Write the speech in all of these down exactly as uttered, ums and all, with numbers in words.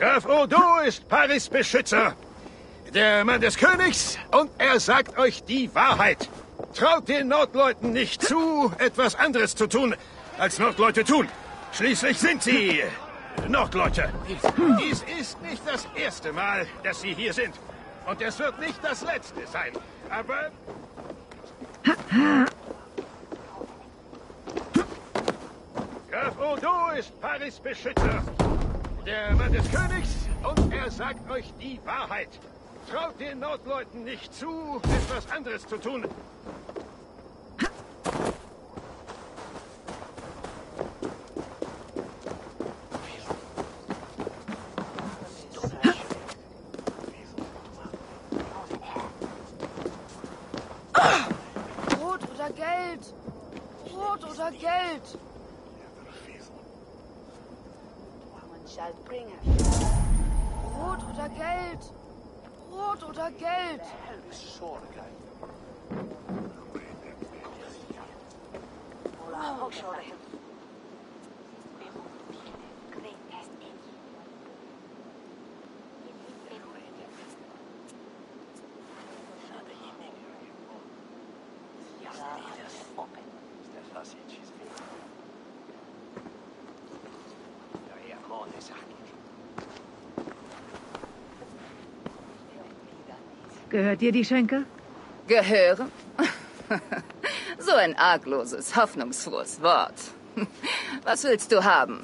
Graf Odo ist Paris' Beschützer. Der Mann des Königs und er sagt euch die Wahrheit. Traut den Nordleuten nicht zu, etwas anderes zu tun, als Nordleute tun. Schließlich sind sie Nordleute. Dies ist nicht das erste Mal, dass sie hier sind. Und es wird nicht das letzte sein. Aber... Graf Odo ist Paris' Beschützer. Der Mann des Königs und er sagt euch die Wahrheit. Traut den Nordleuten nicht zu, etwas anderes zu tun. Brot oder Geld? Brot oder Geld? Brot oder Geld? Brot oder Geld? Gehört dir die Schenke? Gehören? So ein argloses, hoffnungsfrohes Wort. Was willst du haben?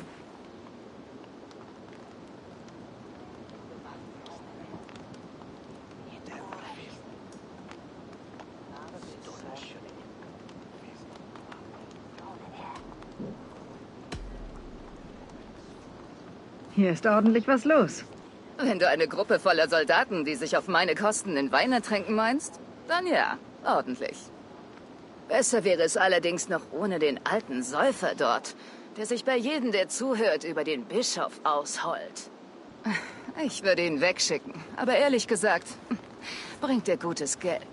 Hier ist ordentlich was los. Wenn du eine Gruppe voller Soldaten, die sich auf meine Kosten in Wein ertränken meinst, dann ja, ordentlich. Besser wäre es allerdings noch ohne den alten Säufer dort, der sich bei jedem, der zuhört, über den Bischof ausheult. Ich würde ihn wegschicken, aber ehrlich gesagt, bringt er gutes Geld.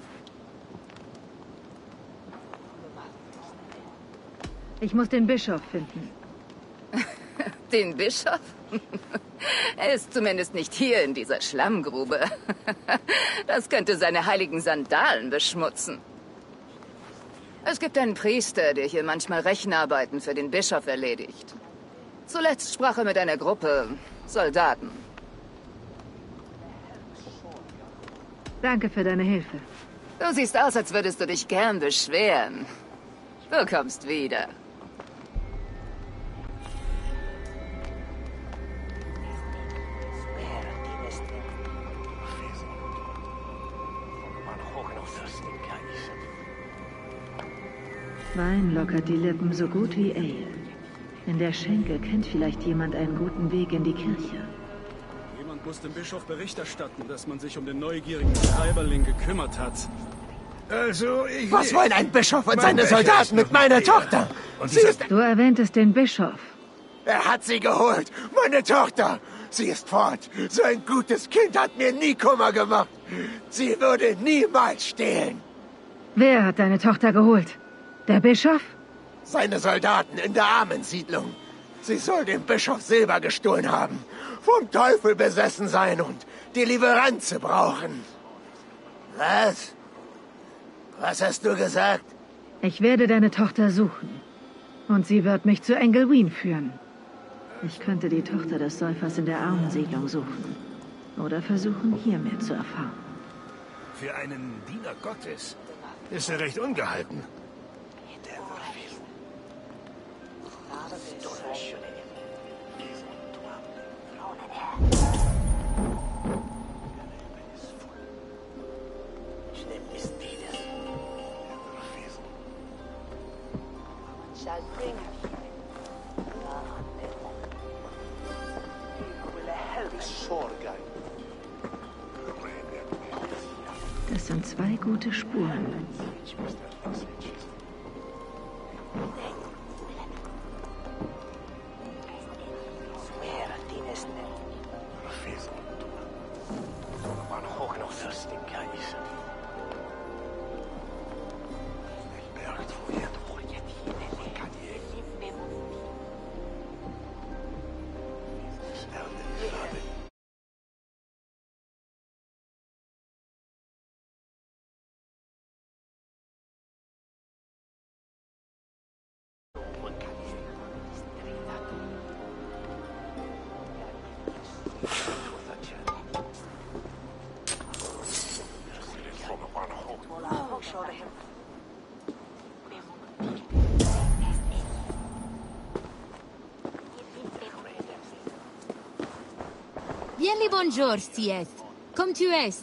Ich muss den Bischof finden. Den Bischof? Er ist zumindest nicht hier in dieser Schlammgrube. Das könnte seine heiligen Sandalen beschmutzen. Es gibt einen Priester, der hier manchmal Rechenarbeiten für den Bischof erledigt. Zuletzt sprach er mit einer Gruppe Soldaten. Danke für deine Hilfe. Du siehst aus, als würdest du dich gern beschweren. Du kommst wieder. Wein lockert die Lippen so gut wie Ale. In der Schenke kennt vielleicht jemand einen guten Weg in die Kirche. Jemand muss dem Bischof Bericht erstatten, dass man sich um den neugierigen Schreiberling gekümmert hat. Also, ich... Was wollen ein Bischof und seine Soldaten mit meiner Tochter? Sie ist... Du erwähntest den Bischof. Er hat sie geholt. Meine Tochter. Sie ist fort. So ein gutes Kind hat mir nie Kummer gemacht. Sie würde niemals stehlen. Wer hat deine Tochter geholt? Der Bischof? Seine Soldaten in der Armensiedlung. Sie soll dem Bischof Silber gestohlen haben, vom Teufel besessen sein und die Lieferanze brauchen. Was? Was hast du gesagt? Ich werde deine Tochter suchen. Und sie wird mich zu Engelwyn führen. Ich könnte die Tochter des Säufers in der Armensiedlung suchen. Oder versuchen, hier mehr zu erfahren. Für einen Diener Gottes ist er recht ungehalten. Das sind zwei gute Spuren. Bien les bonjours, si es. Comme tu es.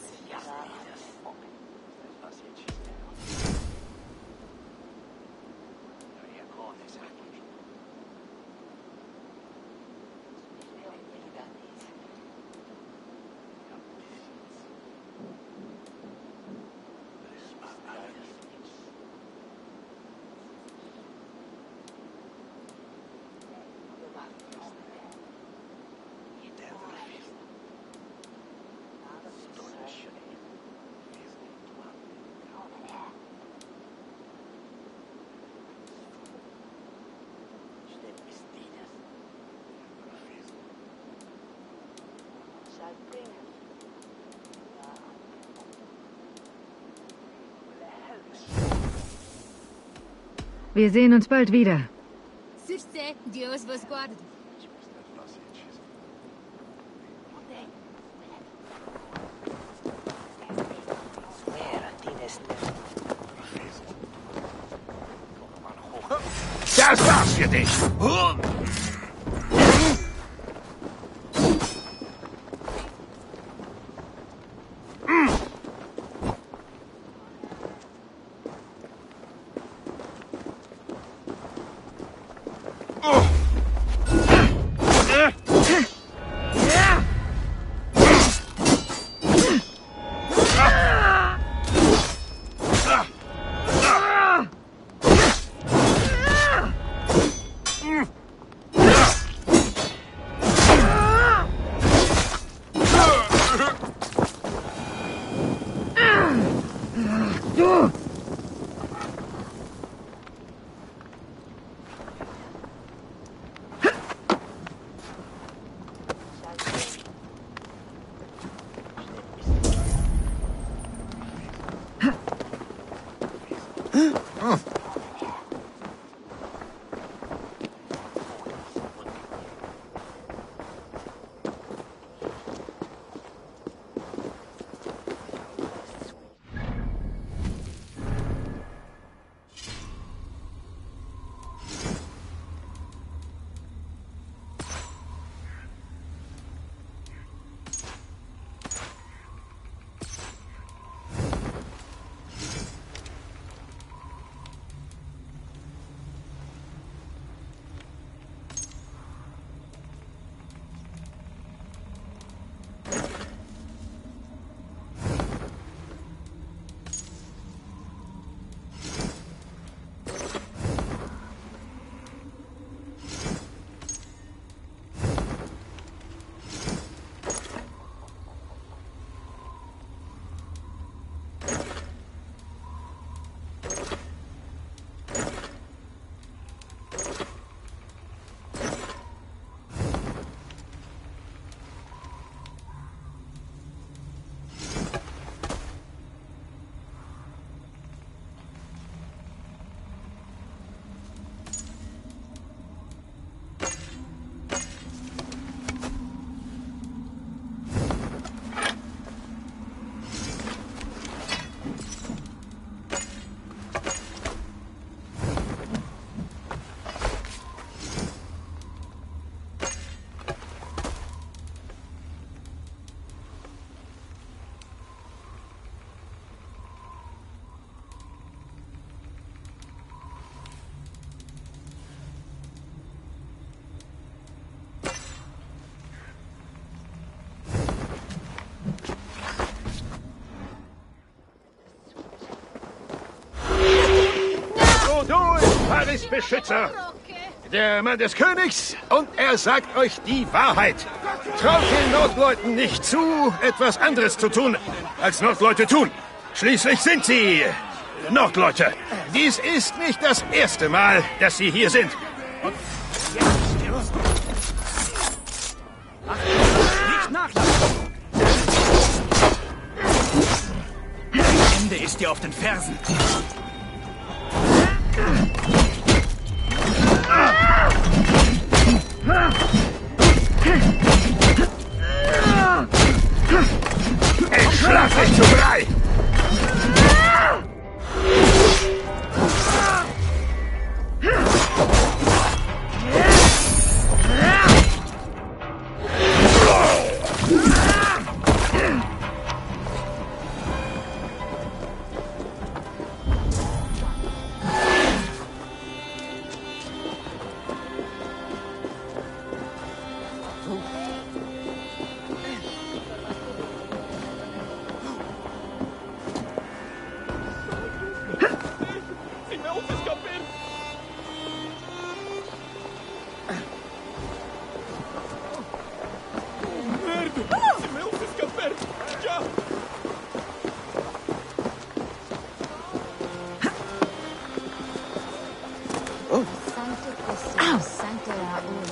Wir sehen uns bald wieder. Sur ce, Dios vos guarde. Das war's für dich. Beschützer, der Mann des Königs, und er sagt euch die Wahrheit. Traut den Nordleuten nicht zu, etwas anderes zu tun, als Nordleute tun. Schließlich sind sie Nordleute. Dies ist nicht das erste Mal, dass sie hier sind. Nicht nachlassen! Das Ende ist dir auf den Fersen. Ich schlag dich zu Brei! Sancte Christus, Sancte Raoul.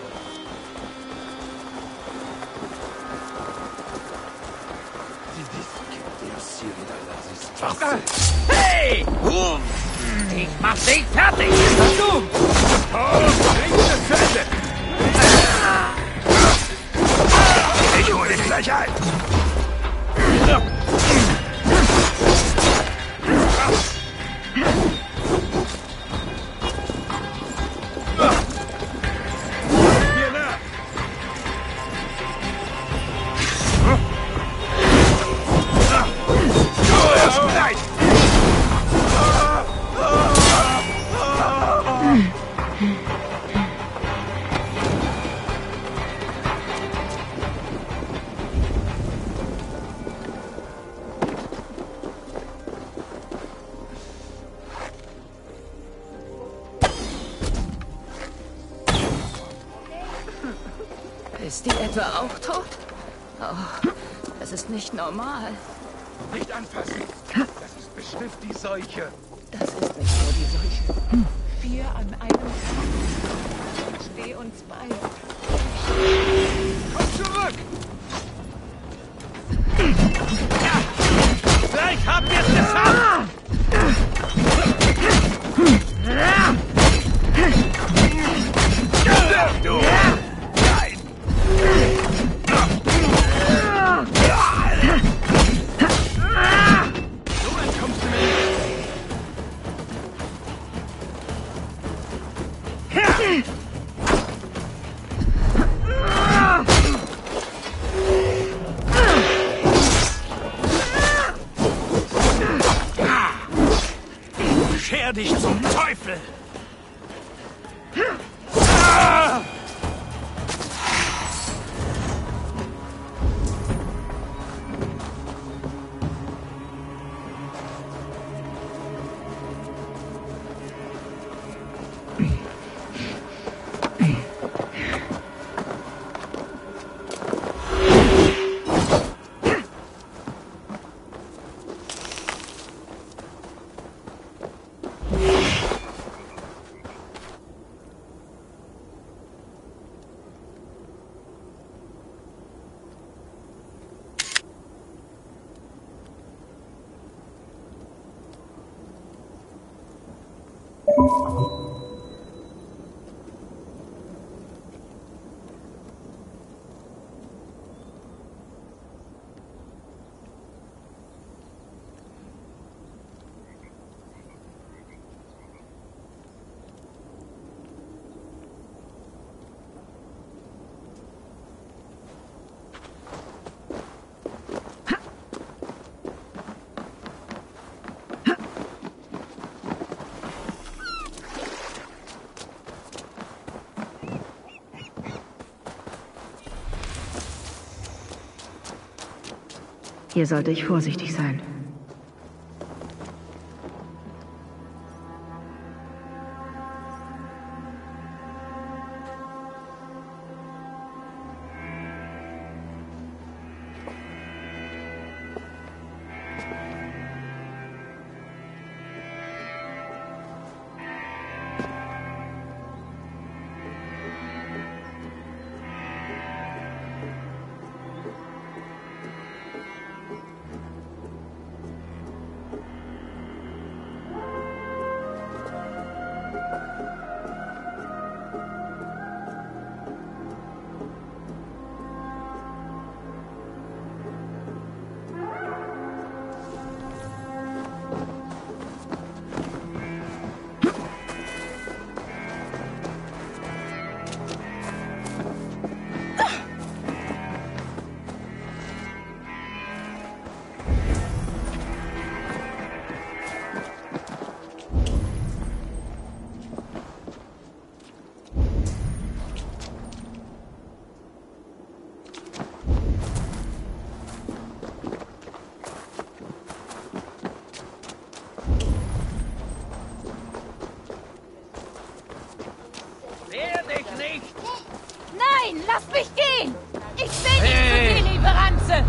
Hey! Ich mach dich fertig! Du! Oh, bring das zu Ende! Ich hole dich gleich ein! Mir nach! Du erst gleich! Ist die etwa auch tot? Oh, das ist nicht normal. Nicht anfassen! Das ist bestimmt die Seuche! Das ist nicht nur die Seuche. Vier an einem Tag. Steh uns bei. Komm zurück! Gleich haben wir es geschafft! Du! Nein! So entkommst du mir nicht. Scher dich zum Teufel! Hier sollte ich vorsichtig sein. Nein, lass mich gehen! Ich will nicht hey. zu viel, Lieferanze!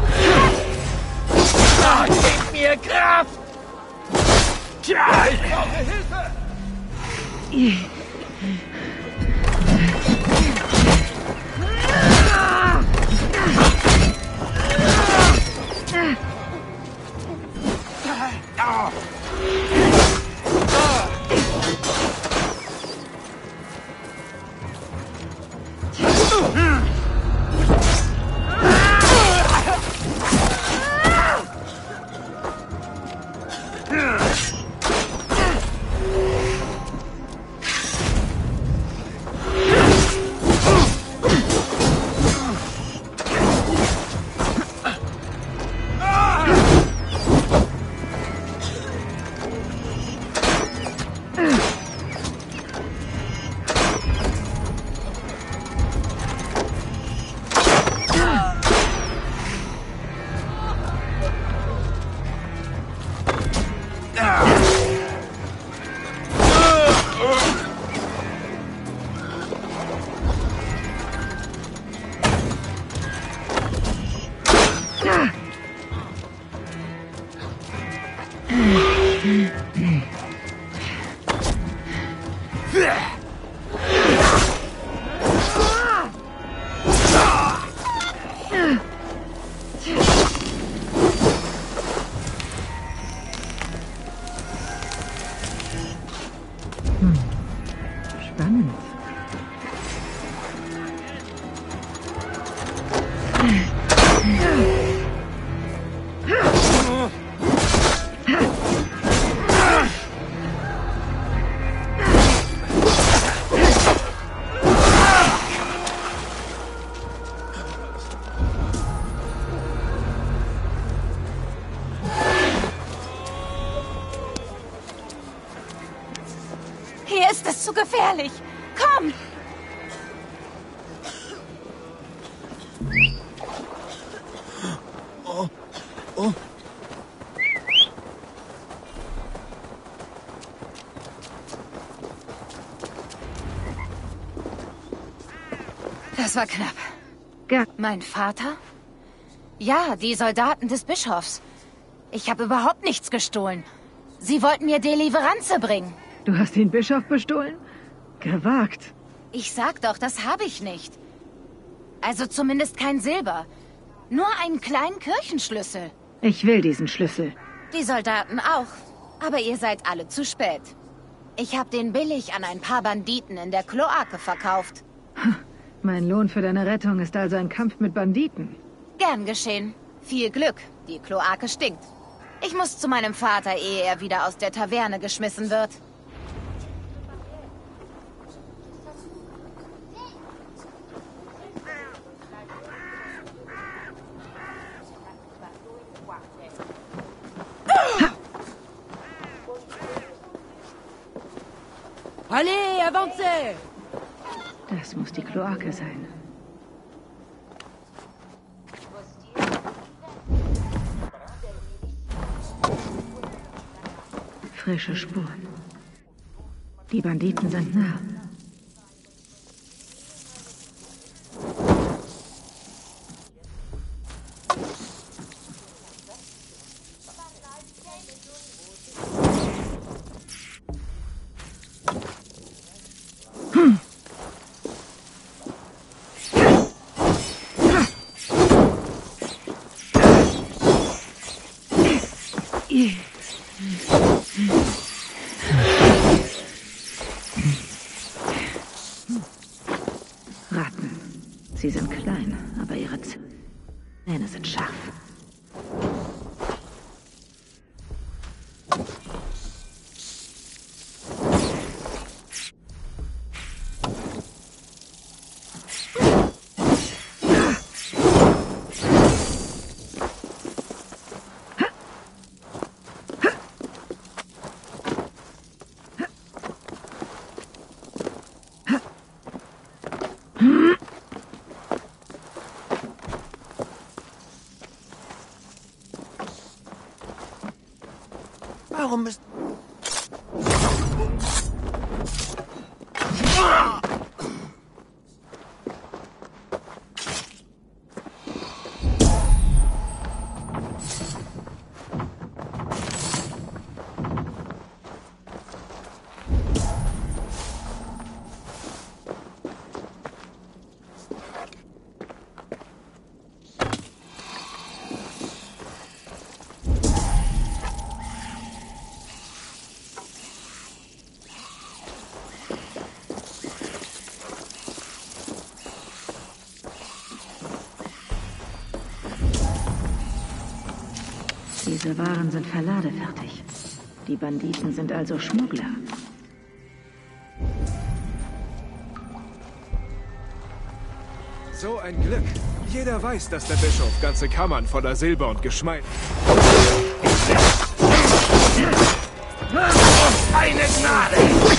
Ah, gib mir Kraft! Tja! Ich brauche Hilfe! Spannend. Hier ist es zu gefährlich. Komm! Oh, oh. Das war knapp. Ja. Mein Vater? Ja, die Soldaten des Bischofs. Ich habe überhaupt nichts gestohlen. Sie wollten mir Deliveranze bringen. Du hast den Bischof bestohlen? Gewagt. Ich sag doch, das habe ich nicht. Also zumindest kein Silber. Nur einen kleinen Kirchenschlüssel. Ich will diesen Schlüssel. Die Soldaten auch. Aber ihr seid alle zu spät. Ich habe den billig an ein paar Banditen in der Kloake verkauft. Mein Lohn für deine Rettung ist also ein Kampf mit Banditen. Gern geschehen. Viel Glück. Die Kloake stinkt. Ich muss zu meinem Vater, ehe er wieder aus der Taverne geschmissen wird. Allez, avancez! Das muss die Kloake sein. Frische Spuren. Die Banditen sind nah. Ratten. Sie sind klein, aber ihre Zähne sind scharf. Warum ist... Diese Waren sind verladefertig. Die Banditen sind also Schmuggler. So ein Glück. Jeder weiß, dass der Bischof ganze Kammern voller Silber und Geschmeid... Eine Gnade!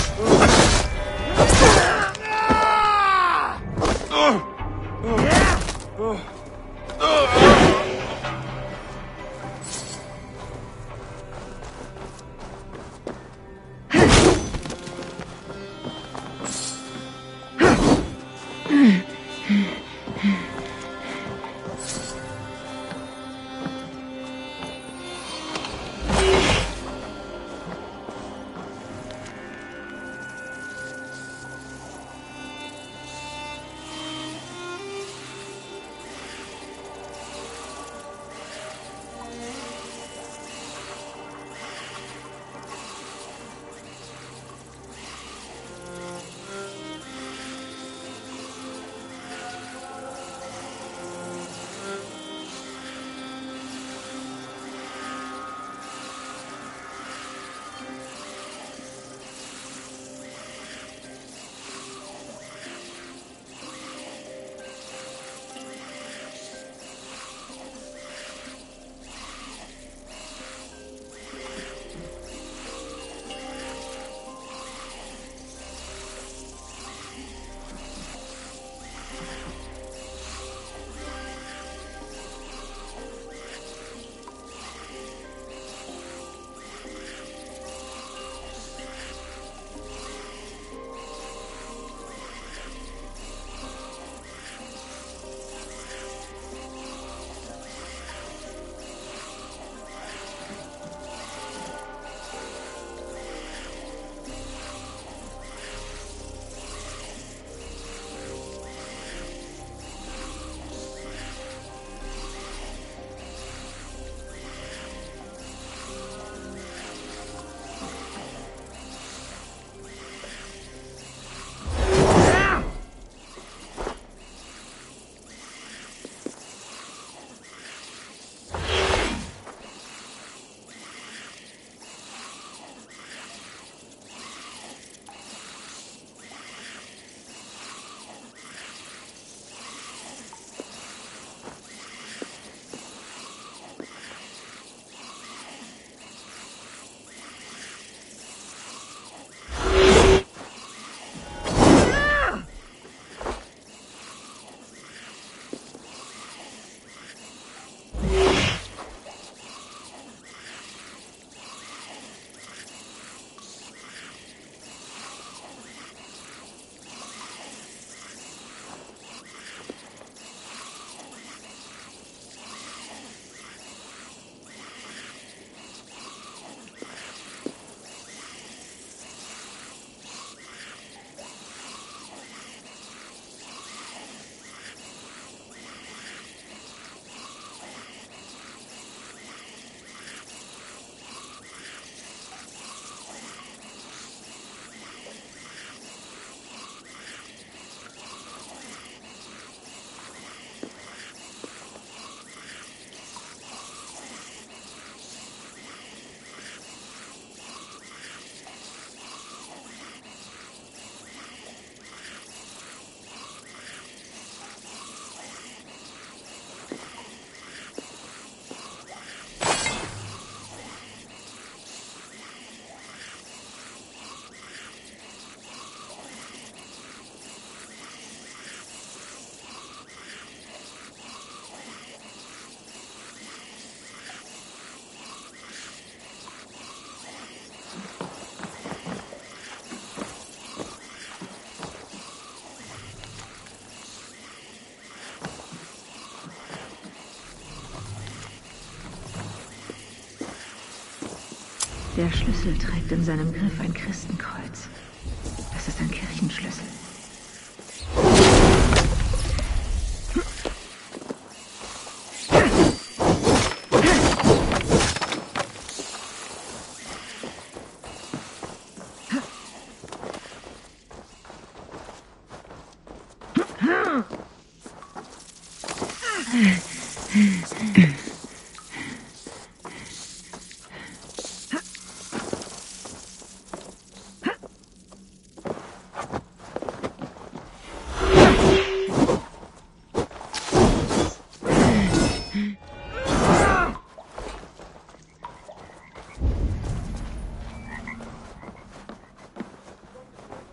Der Schlüssel trägt in seinem Griff ein Christenkreuz. Das ist ein Kirchenschlüssel.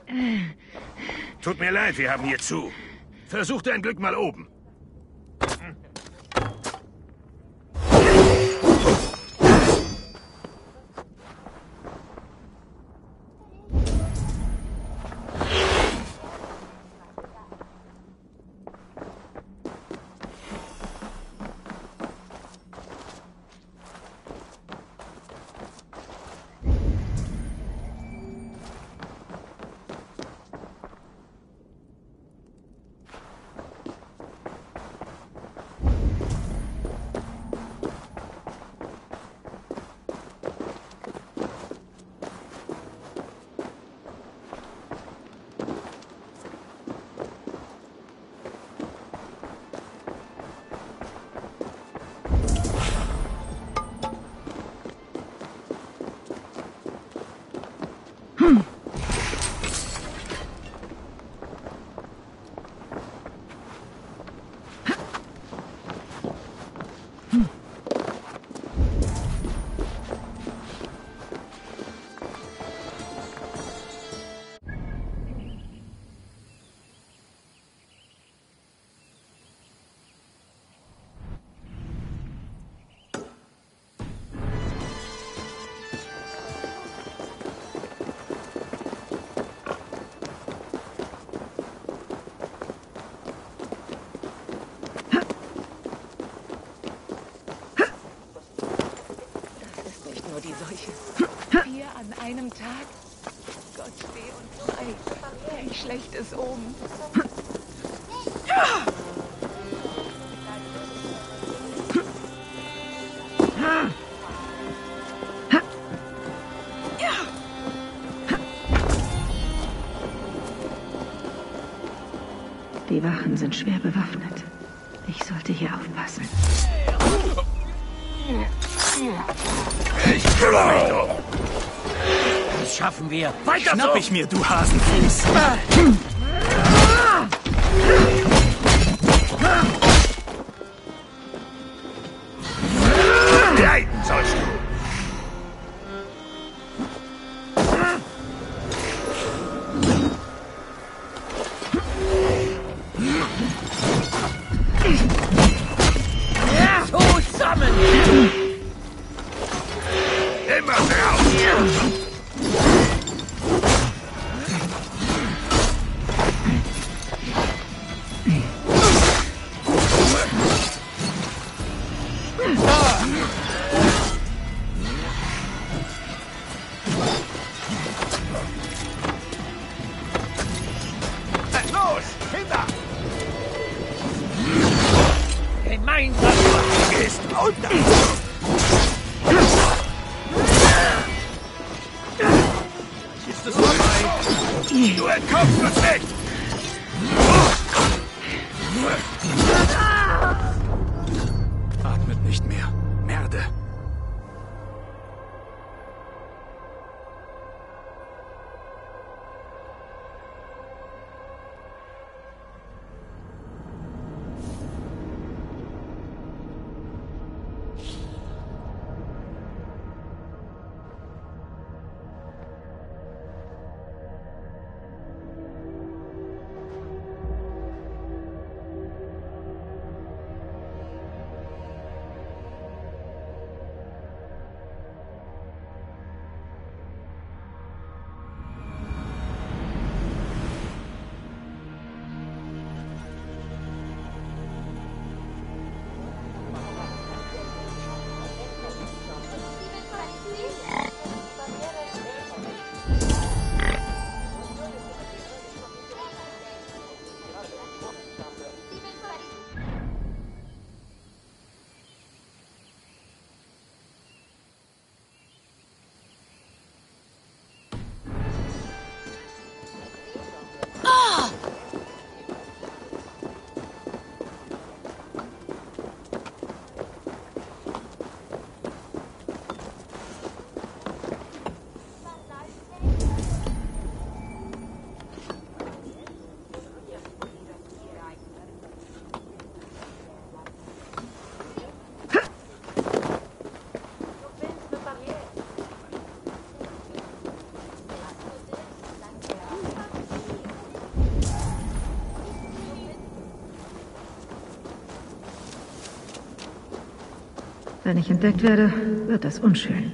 Tut mir leid, wir haben hier zu. Versuch dein Glück mal oben. Vier an einem Tag? Gott steh uns frei. Wie schlecht ist oben. Die Wachen sind schwer bewaffnet. Ich sollte hier aufpassen. Ich kümmere mich doch. Das schaffen wir. Weiter Schnapp so. ich mir, du Hasenfuß. Leiden sollst du. Zusammen. Immer raus. Los, Kinder! Gemeinsam ist unter. Ist es vorbei? Du entkommst uns nicht! Atmet nicht mehr. Merde. Wenn ich entdeckt werde, wird das unschön.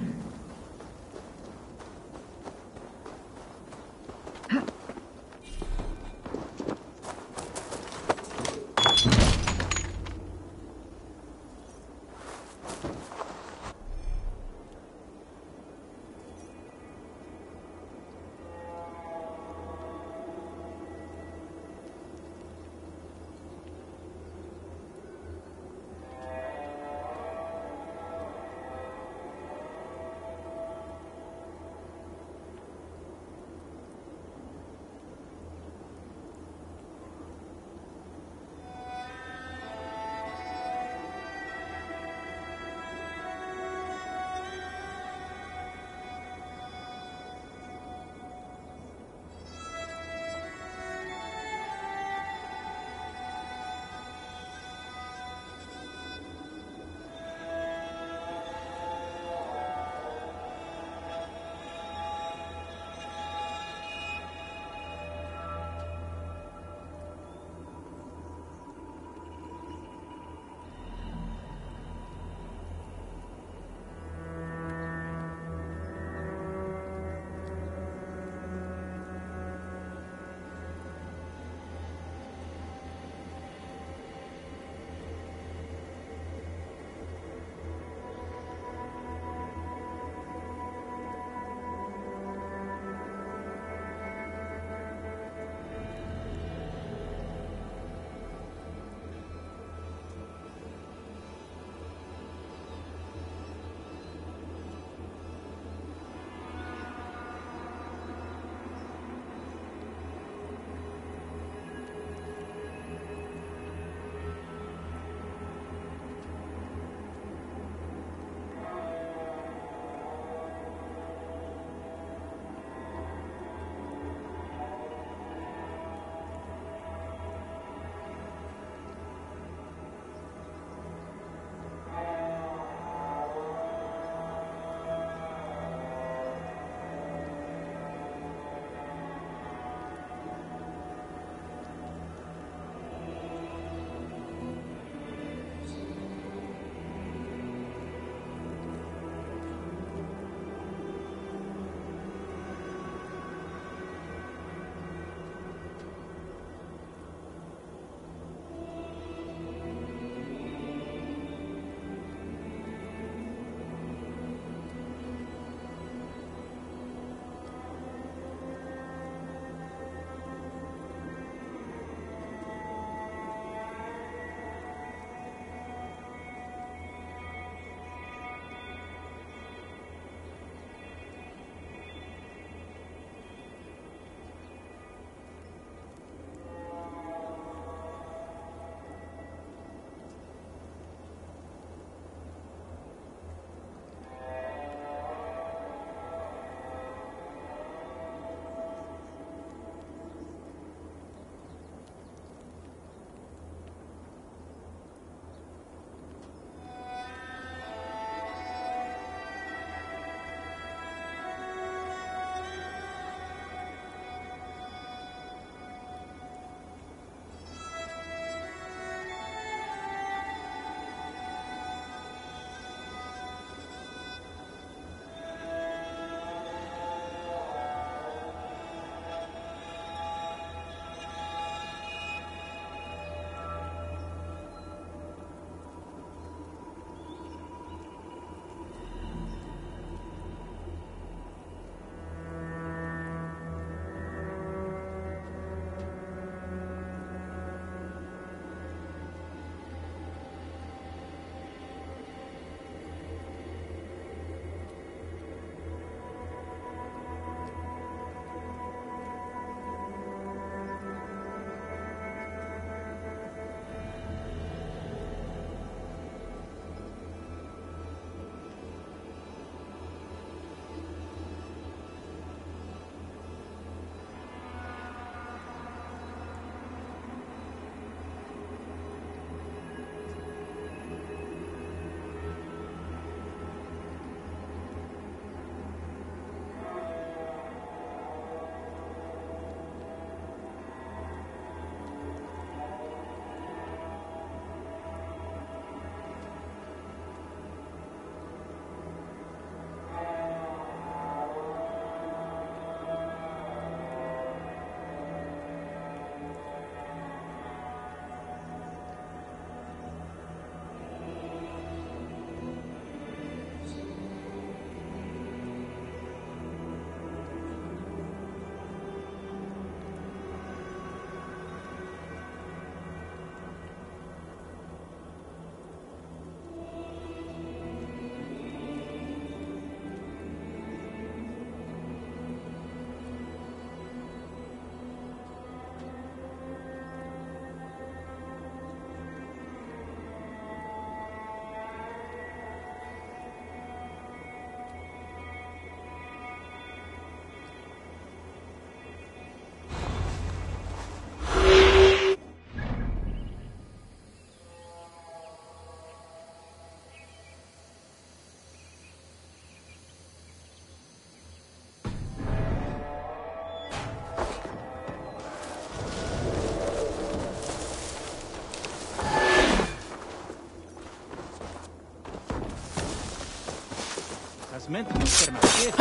movimento non ferma quieto.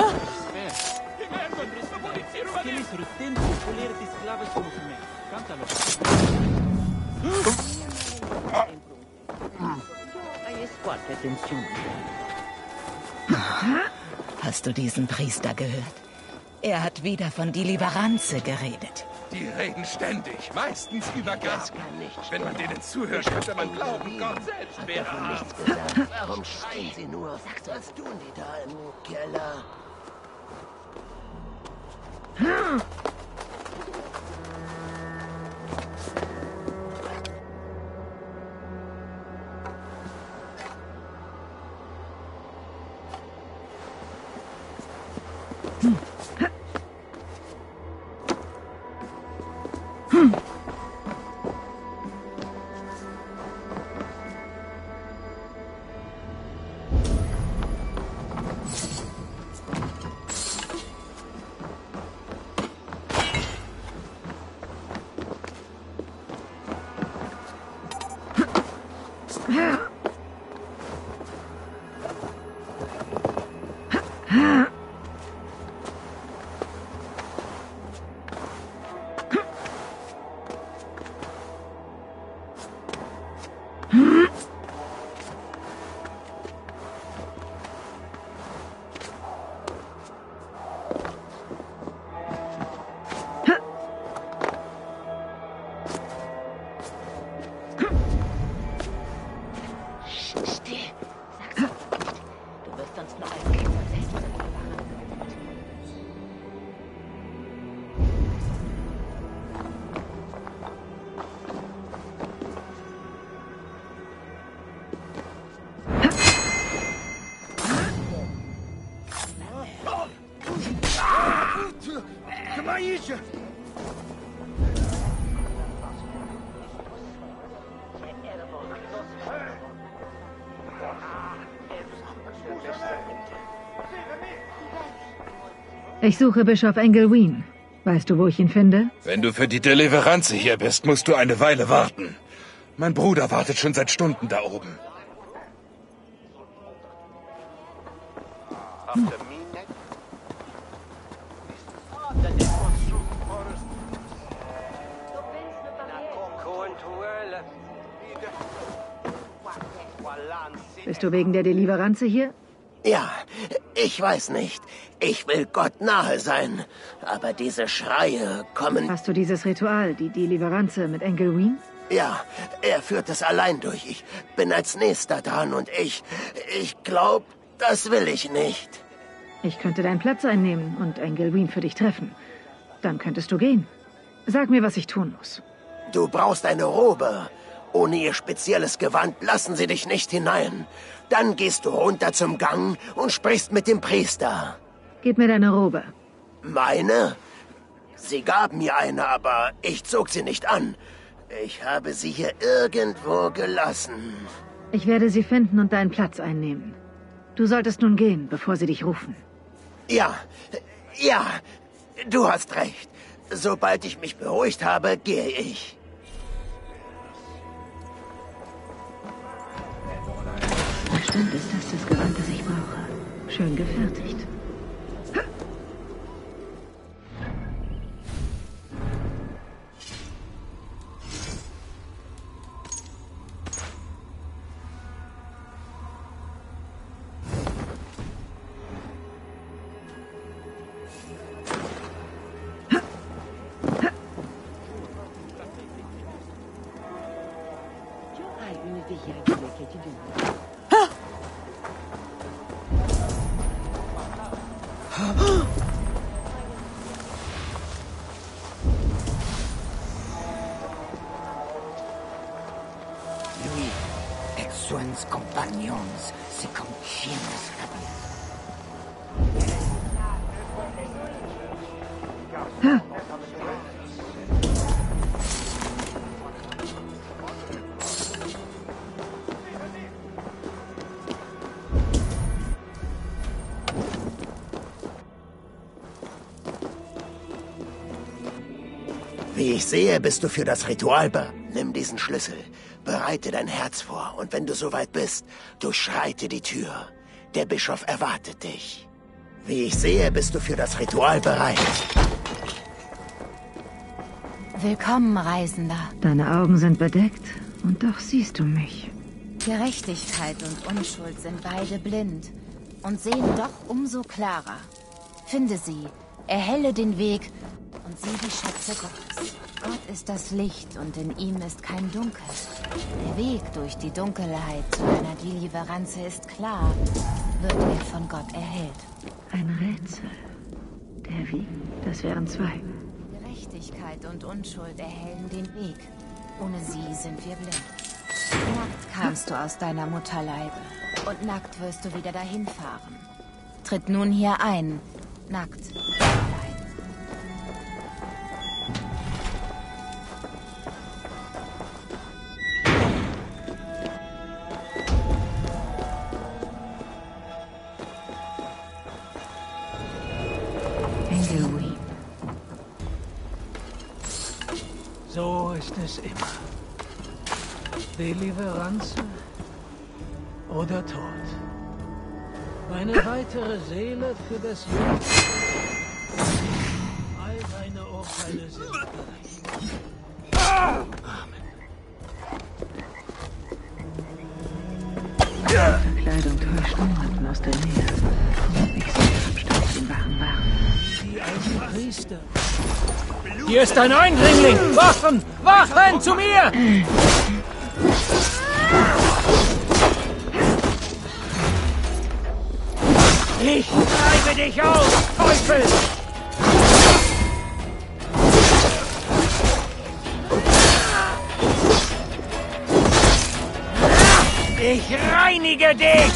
Aqueles retentes escolher de esclavos como movimento. Cántalo. Ahí es cuarta atención. Hast du diesen Priester gehört? Er hat wieder von Deliveranze geredet. Die reden ständig, meistens über Gaben. Wenn man denen zuhört, könnte man glauben, Gott selbst wäre arm. Nichts gesagt. Warum schreien sie nur? Was tun die da im Keller? Ich suche Bischof Engelween. Weißt du, wo ich ihn finde? Wenn du für die Deliveranze hier bist, musst du eine Weile warten. Mein Bruder wartet schon seit Stunden da oben. Hm. Bist du wegen der Deliveranze hier? Ja, ich weiß nicht. Ich will Gott nahe sein. Aber diese Schreie kommen... Hast du dieses Ritual, die Deliveranze mit Engelween? Ja, er führt es allein durch. Ich bin als Nächster dran und ich... Ich glaube, das will ich nicht. Ich könnte deinen Platz einnehmen und Engelween für dich treffen. Dann könntest du gehen. Sag mir, was ich tun muss. Du brauchst eine Robe. Ohne ihr spezielles Gewand lassen sie dich nicht hinein. Dann gehst du runter zum Gang und sprichst mit dem Priester. Gib mir deine Robe. Meine? Sie gaben mir eine, aber ich zog sie nicht an. Ich habe sie hier irgendwo gelassen. Ich werde sie finden und deinen Platz einnehmen. Du solltest nun gehen, bevor sie dich rufen. Ja, ja, du hast recht. Sobald ich mich beruhigt habe, gehe ich. Bestimmt ist das das Gewand, das ich brauche. Schön gefertigt. Suens compagnons se confirman. Wie ich sehe, bist du für das Ritual be... Nimm diesen Schlüssel, bereite dein Herz vor und wenn du soweit bist, durchschreite die Tür. Der Bischof erwartet dich. Wie ich sehe, bist du für das Ritual bereit. Willkommen, Reisender. Deine Augen sind bedeckt und doch siehst du mich. Gerechtigkeit und Unschuld sind beide blind und sehen doch umso klarer. Finde sie, erhelle den Weg und sieh die Schätze Gottes. Gott ist das Licht und in ihm ist kein Dunkel. Der Weg durch die Dunkelheit zu einer Deliveranze ist klar, wird er von Gott erhellt. Ein Rätsel. Der wie? Das wären zwei. Gerechtigkeit und Unschuld erhellen den Weg. Ohne sie sind wir blind. Nackt kamst du aus deiner Mutterleibe und nackt wirst du wieder dahin fahren. Tritt nun hier ein, nackt. Engelween. So ist es immer. Deliveranze oder Tod. Eine weitere Seele für das Leben. All deine Urteile sind gerecht. Amen. Verkleidung täuscht niemanden aus der Nähe. Ich sollte Abstand zu den wachen Waren. Die alten Priester. Hier ist ein Eindringling! Wachen! Wachen zu mir! Ich treibe dich aus, Teufel! Ich reinige dich!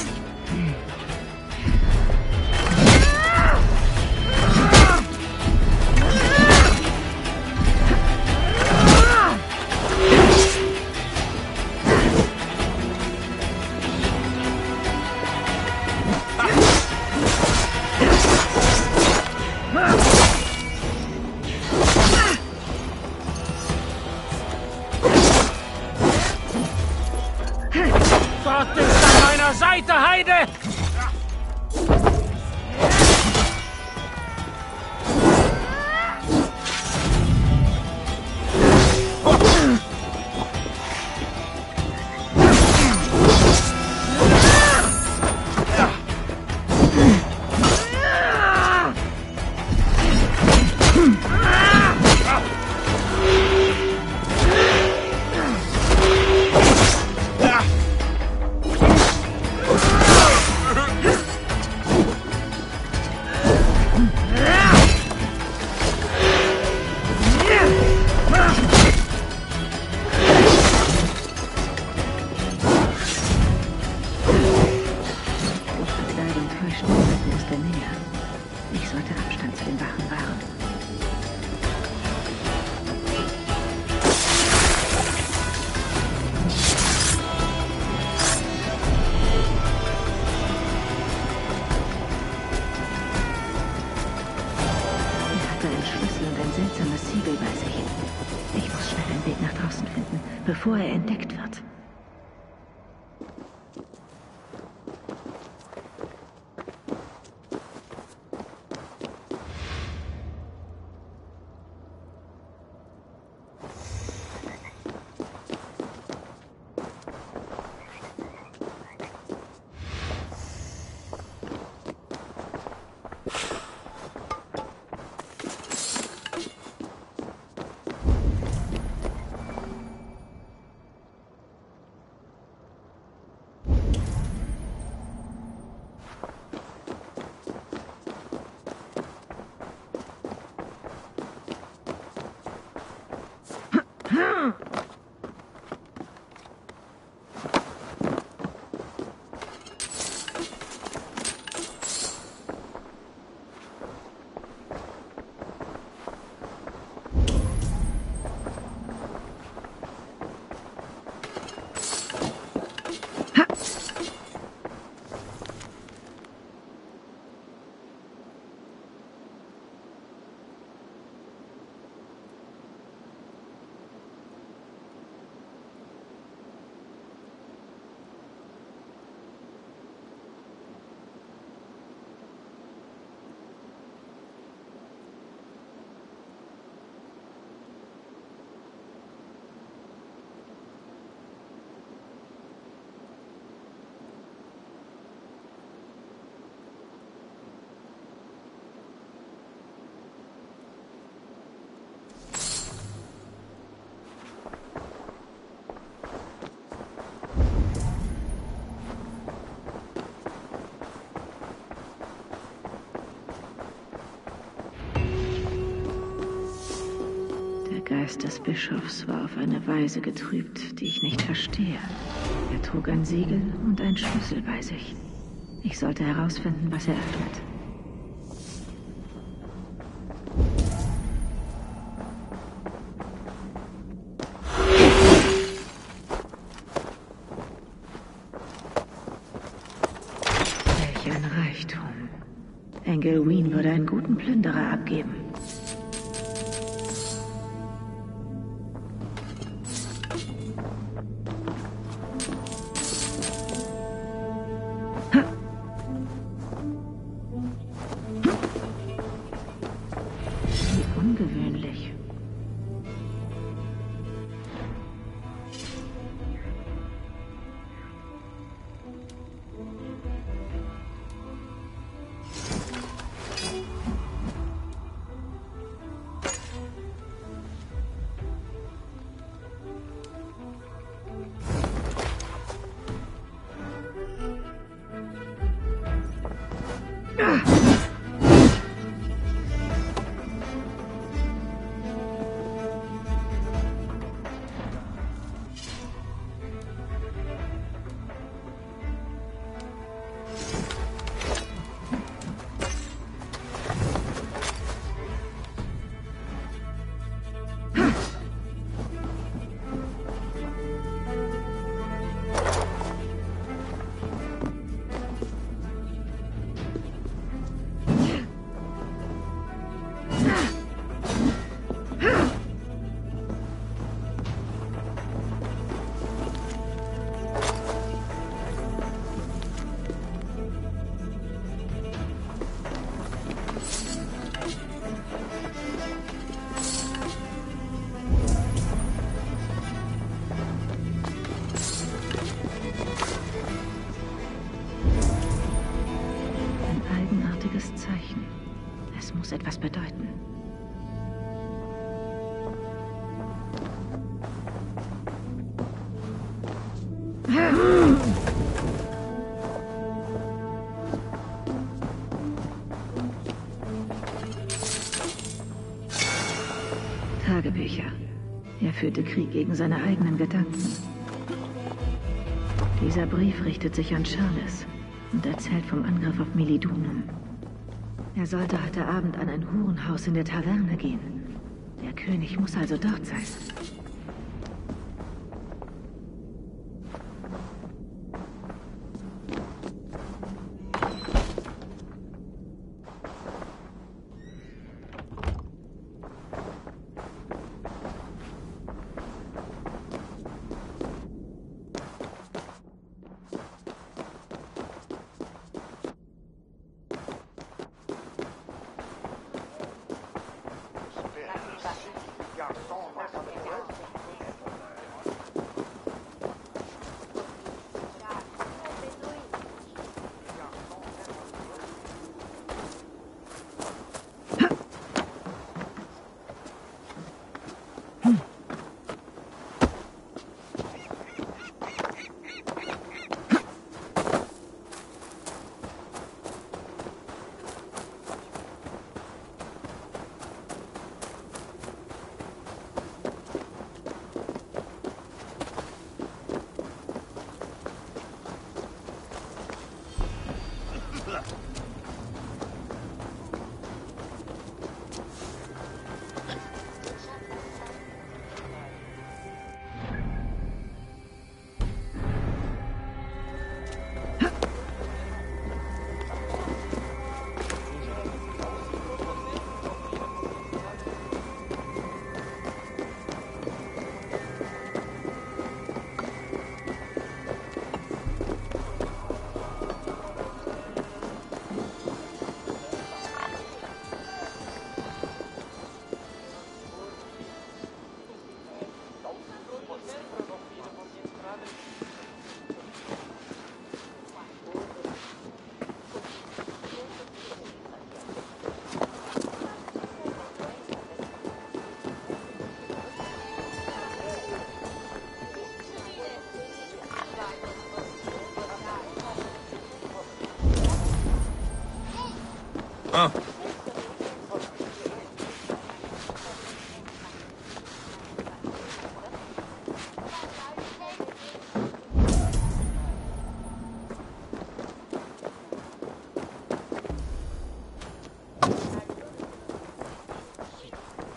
Gott ist an meiner Seite, Heide! Bevor er entdeckt wird. Der Geist des Bischofs war auf eine Weise getrübt, die ich nicht verstehe. Er trug ein Siegel und einen Schlüssel bei sich. Ich sollte herausfinden, was er öffnet. Welch ein Reichtum. Engel Ween würde einen guten Plünderer abgeben. Ungewöhnlich. Zeichen. Es muss etwas bedeuten. Tagebücher. Er führte Krieg gegen seine eigenen Gedanken. Dieser Brief richtet sich an Charles und erzählt vom Angriff auf Melidunum. Er sollte heute Abend an ein Hurenhaus in der Taverne gehen. Der König muss also dort sein.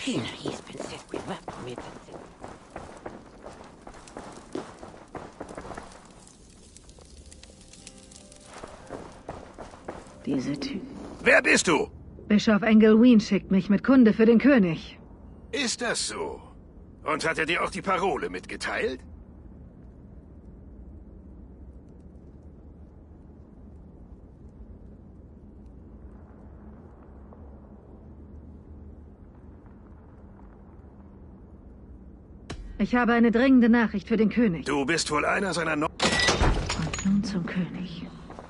Diese Typen. Wer bist du? Bischof Engelween schickt mich mit Kunde für den König. Ist das so? Und hat er dir auch die Parole mitgeteilt? Ich habe eine dringende Nachricht für den König. Du bist wohl einer seiner no Und nun zum König.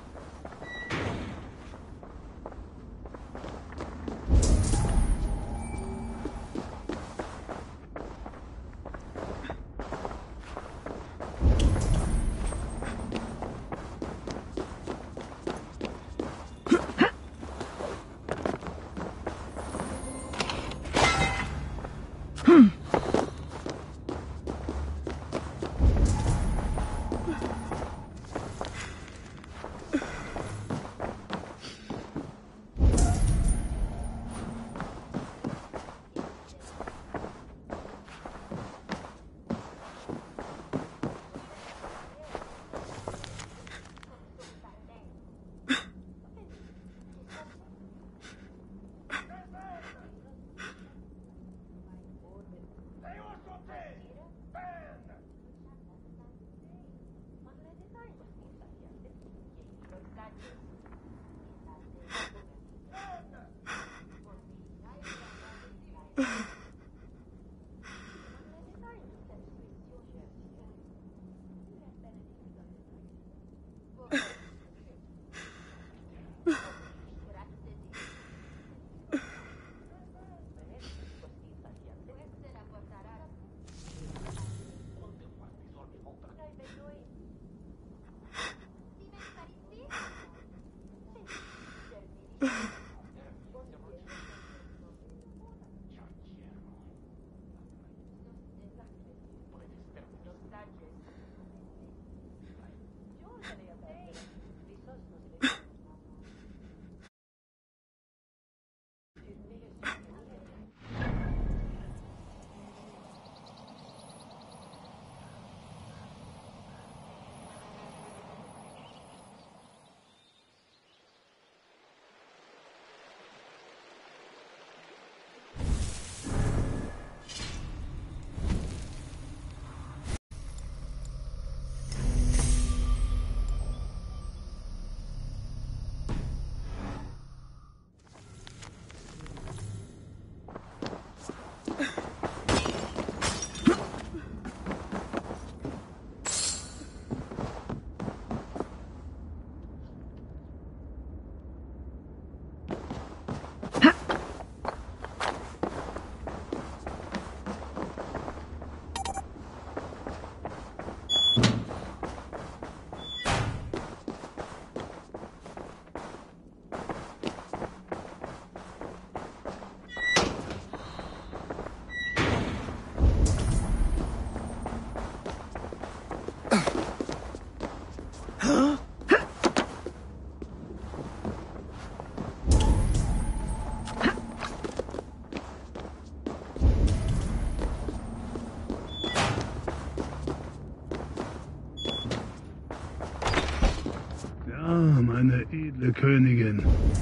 Meine edle Königin,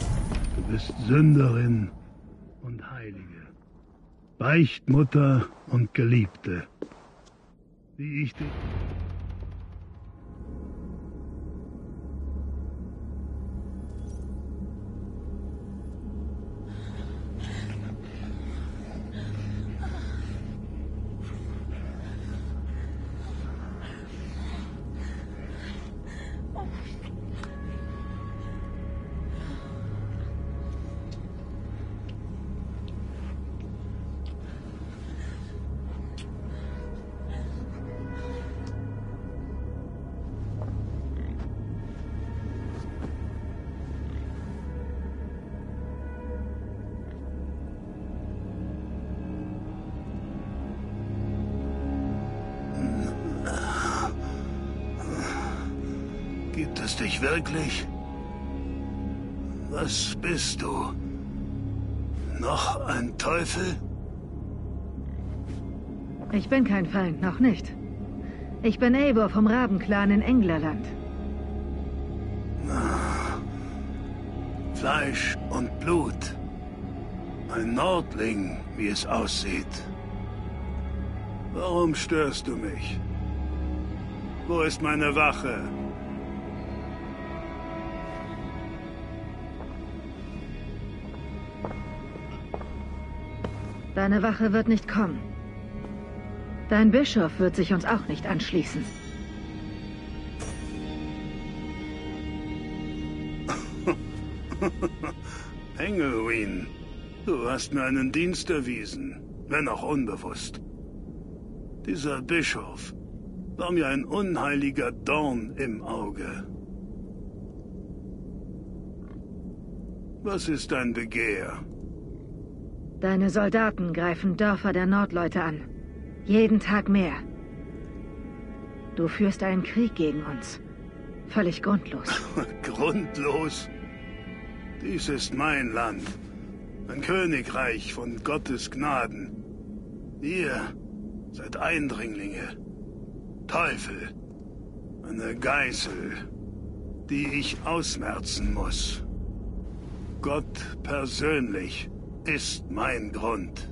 du bist Sünderin und Heilige, Beichtmutter und Geliebte, wie ich dich... Gibt es dich wirklich? Was bist du? Noch ein Teufel? Ich bin kein Feind, noch nicht. Ich bin Eivor vom Rabenclan in Englerland. Fleisch und Blut. Ein Nordling, wie es aussieht. Warum störst du mich? Wo ist meine Wache? Deine Wache wird nicht kommen. Dein Bischof wird sich uns auch nicht anschließen. Engelwyn, du hast mir einen Dienst erwiesen, wenn auch unbewusst. Dieser Bischof war mir ein unheiliger Dorn im Auge. Was ist dein Begehr? Deine Soldaten greifen Dörfer der Nordleute an. Jeden Tag mehr. Du führst einen Krieg gegen uns. Völlig grundlos. Grundlos? Dies ist mein Land. Ein Königreich von Gottes Gnaden. Ihr seid Eindringlinge. Teufel. Eine Geißel, die ich ausmerzen muss. Gott persönlich ist mein Grund.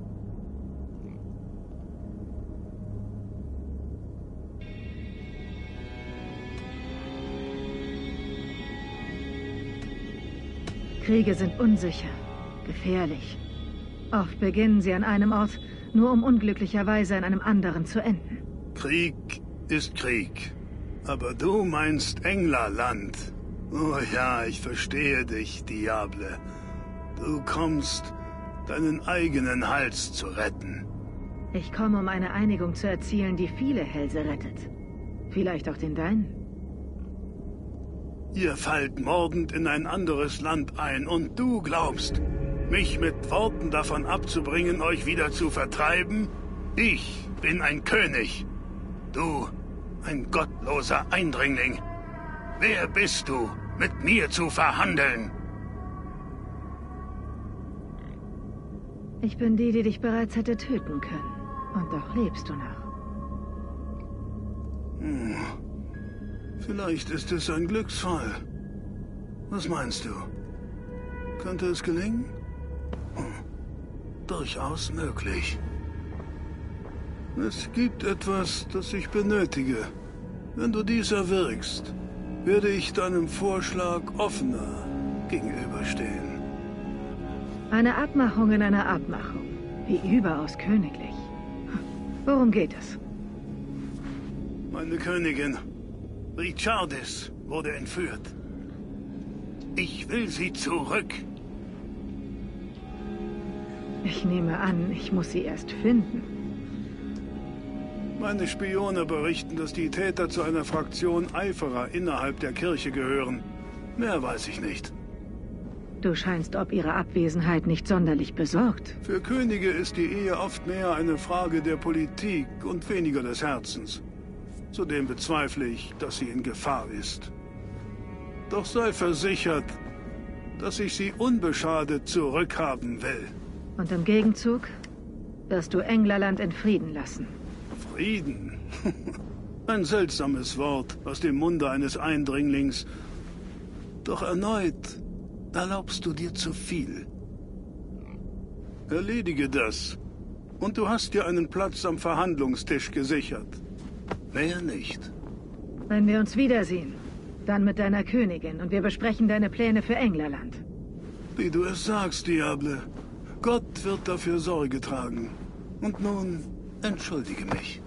Kriege sind unsicher, gefährlich. Oft beginnen sie an einem Ort, nur um unglücklicherweise an einem anderen zu enden. Krieg ist Krieg. Aber du meinst Englerland. Oh ja, ich verstehe dich, Diable. Du kommst, deinen eigenen Hals zu retten. Ich komme, um eine Einigung zu erzielen, die viele Hälse rettet. Vielleicht auch den deinen. Ihr fallt mordend in ein anderes Land ein und du glaubst, mich mit Worten davon abzubringen, euch wieder zu vertreiben? Ich bin ein König. Du, ein gottloser Eindringling. Wer bist du, mit mir zu verhandeln? Ich bin die, die dich bereits hätte töten können. Und doch lebst du noch. Hm. Vielleicht ist es ein Glücksfall. Was meinst du? Könnte es gelingen? Hm. Durchaus möglich. Es gibt etwas, das ich benötige. Wenn du dies erwirkst, werde ich deinem Vorschlag offener gegenüberstehen. Eine Abmachung in einer Abmachung. Wie überaus königlich. Worum geht es? Meine Königin, Richardis, wurde entführt. Ich will sie zurück. Ich nehme an, ich muss sie erst finden. Meine Spione berichten, dass die Täter zu einer Fraktion Eiferer innerhalb der Kirche gehören. Mehr weiß ich nicht. Du scheinst ob ihrer Abwesenheit nicht sonderlich besorgt. Für Könige ist die Ehe oft mehr eine Frage der Politik und weniger des Herzens. Zudem bezweifle ich, dass sie in Gefahr ist. Doch sei versichert, dass ich sie unbeschadet zurückhaben will. Und im Gegenzug wirst du Englerland in Frieden lassen. Frieden? Ein seltsames Wort aus dem Munde eines Eindringlings. Doch erneut erlaubst du dir zu viel. Erledige das. Und du hast dir einen Platz am Verhandlungstisch gesichert. Mehr nicht. Wenn wir uns wiedersehen, dann mit deiner Königin und wir besprechen deine Pläne für Englerland. Wie du es sagst, Diable. Gott wird dafür Sorge tragen. Und nun entschuldige mich.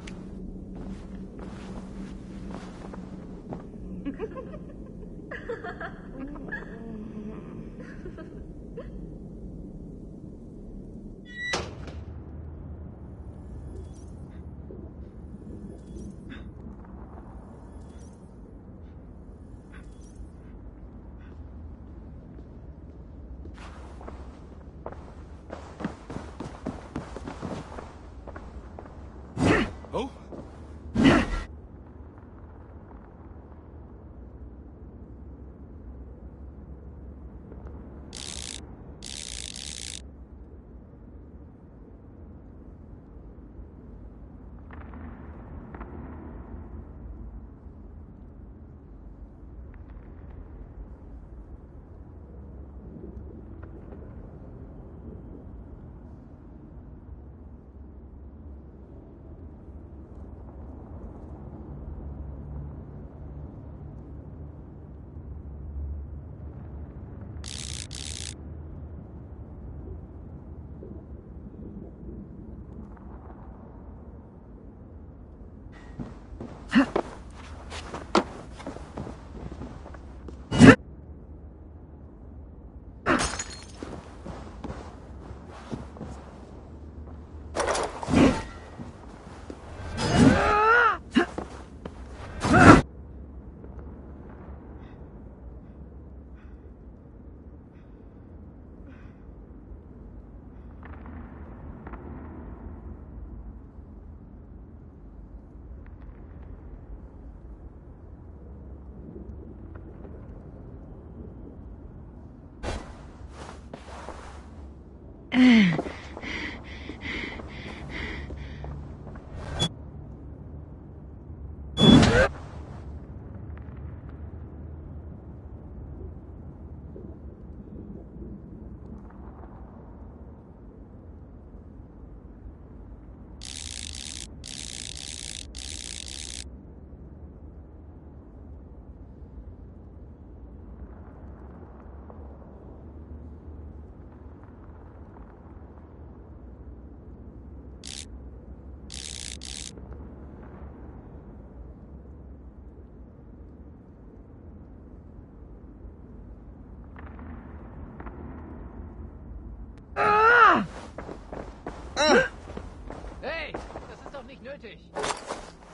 Hey, das ist doch nicht nötig.